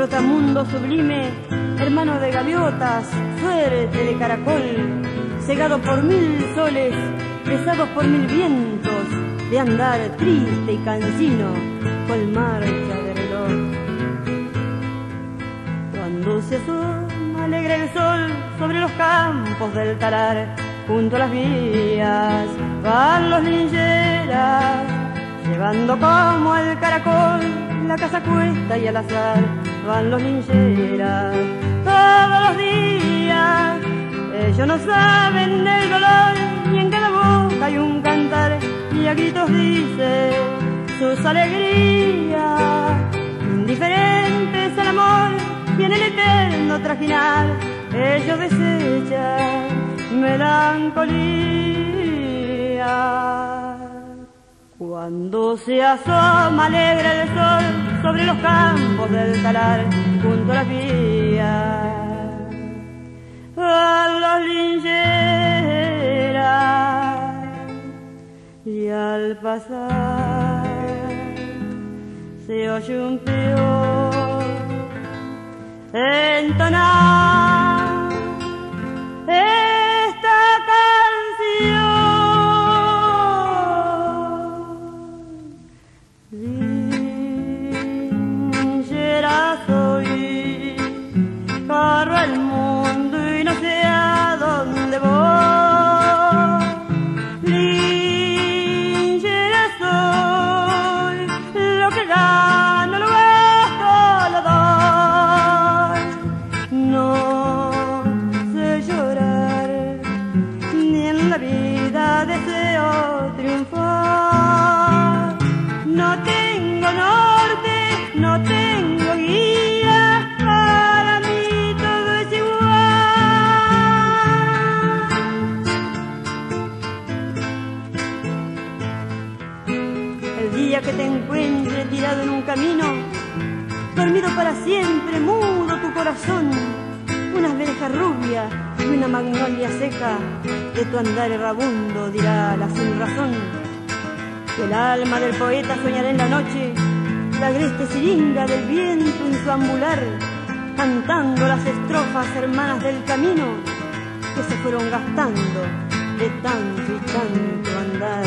trotamundo sublime, hermano de gaviotas, suerte de caracol, cegado por 1000 soles, pesados por 1000 vientos, de andar triste y cansino, con marcha de reloj. Cuando se asoma alegre el sol sobre los campos del talar, junto a las vías van los lincheras, llevando como el caracol la casa cuesta y al azar. Van los lincheras todos los días, ellos no saben del dolor, y en cada boca hay un cantar, y a gritos dice sus alegrías, indiferentes al amor y en el eterno trajinar, ellos desechan melancolía. Cuando se asoma alegre el sol sobre los campos del talar, junto a las vías van los lincheras, y al pasar se oye un peón entonar esta canción. Linchera soy, corro el mundo y no sé a dónde voy. Linchera soy, lo que gano lo gasto, lo doy. No sé llorar, ni en la vida deseo triunfar. No tengo norte, no tengo guía, para mí todo es igual. El día que te encuentre tirado en un camino, dormido para siempre, mudo tu corazón, unas verjas rubias y una magnolia seca, de tu andar errabundo dirá la sin razón. El alma del poeta soñará en la noche, la agreste siringa del viento en su ambular, cantando las estrofas hermanas del camino que se fueron gastando de tanto y tanto andar.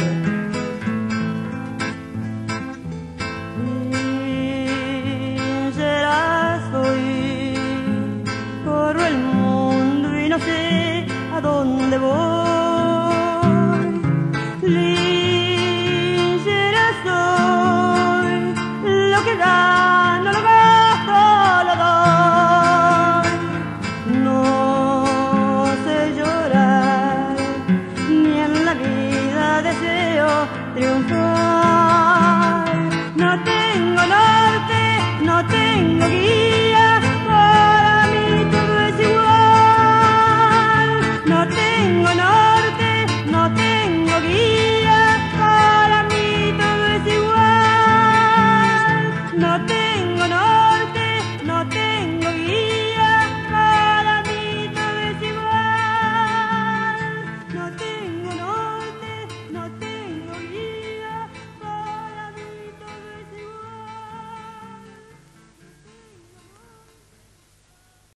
Linchera soy, corro el mundo y no sé a dónde voy. Gano, lo gasto, lo doy. No sé llorar, ni en la vida deseo triunfar.